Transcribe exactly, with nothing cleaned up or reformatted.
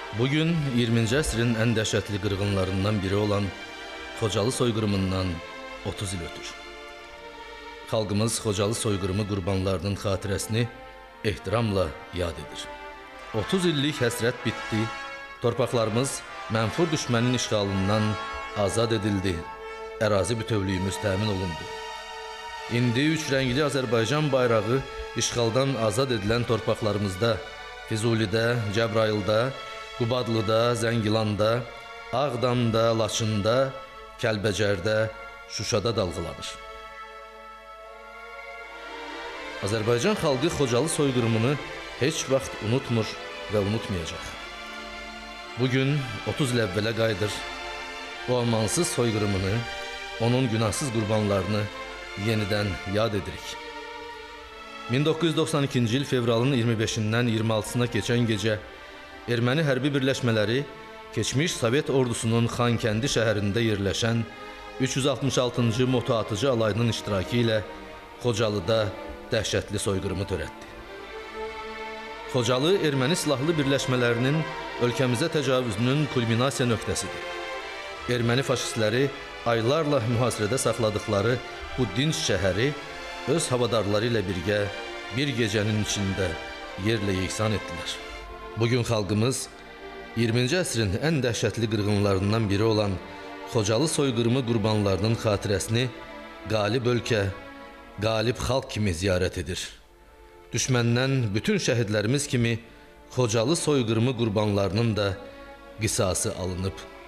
Bugün iyirminci əsrin ən dəhşətli qırğınlarından biri olan Xocalı soyqırımından otuz il ötür. Xalqımız Xocalı soyqırımı qurbanlarının xatirəsini ehtiramla yad edir. otuz illik həsrət bitdi, torpaqlarımız mənfur düşmənin işğalından azad edildi, ərazi bütövlüyümüz təmin olundu. İndi üç rəngli Azərbaycan bayrağı işğaldan azad edilən torpaqlarımızda, Füzulidə, Cəbrayılda, Qubadlıda, Zəngilanda, Ağdamda, Laçında, Kəlbəcərdə, Şuşada dalğalanır. Azərbaycan xalqı Xocalı soyqırımını heç vaxt unutmur və unutmayacaq. Bugün otuz il əvvələ qayıdır, o amansız soyqırımını, onun günahsız qurbanlarını yenidən yad edirik. min doqquz yüz doxsan ikinci il fevralın iyirmi beşindən iyirmi altısına keçən gecə erməni hərbi birləşmələri keçmiş Sovet ordusunun Xankəndi şəhərində yerləşən üç yüz altmış altıncı motoatıcı alayının iştirakı ilə Xocalıda dəhşətli soyqırımı törətdi. Xocalı erməni silahlı birləşmələrinin ölkəmizə təcavüzünün kulminasiya nöqtəsidir. Erməni faşistləri aylarla mühasirədə saxladıkları bu dinc şəhəri öz havadarları ilə birgə bir gecənin içində yerlə yeksan etdilər. Bugün xalqımız iyirminci əsrin ən dəhşətli qırğınlarından biri olan Xocalı soyqırımı qurbanlarının xatirəsini qalib ölkə, qalib xalq kimi ziyarət edir. Düşməndən bütün şəhidlərimiz kimi Xocalı soyqırımı qurbanlarının da qisası alınıb